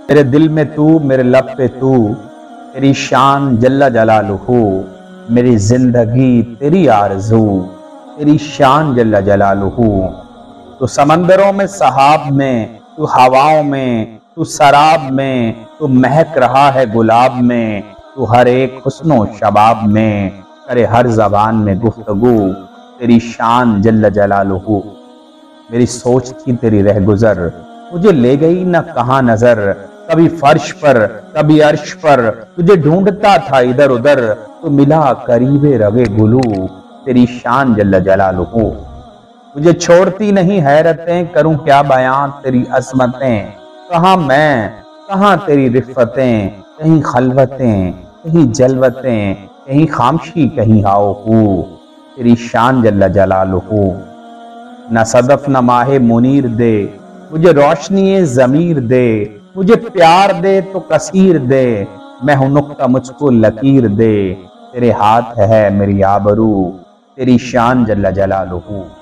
میرے دل میں تو، میرے لب پہ تو، تیری شان جل جلالہ، میری زندگی تیری آرزو، تیری شان جل جلالہ۔ تو سمندروں میں، سحاب میں، تو ہواؤں میں، تو سراب میں، تو مہک رہا ہے گلاب میں، تو ہر ایک حسن و شباب میں، کرے ہر زبان میں گفتگو، تیری شان جل جلالہ۔ میری سوچ تھی تیری رہ گزر، مجھے لے گئی نہ کہاں نظر، کبھی فرش پر کبھی عرش پر، تجھے ڈھونڈتا تھا ادھر ادھر، تو ملا قریب روے گلو، تیری شان جل جلالہ۔ مجھے چھوڑتی نہیں حیرتیں، کروں کیا بیاں تیری عظمتیں، کہاں میں کہاں تیری رفتیں، کہیں خلوتیں کہیں جلوتیں، کہیں خامشی کہیں ہاؤ ہو، تیری شان جل جلالہ۔ نہ صدف نہ ماہ منیر دے، مجھے روشنی ضمیر دے، مجھے پیار دے تو کثیر دے، میں ہوں نقطہ مجھ کو لکیر دے، تیرے ہاتھ ہے میری آبرو، تیری شان جل جلالہ۔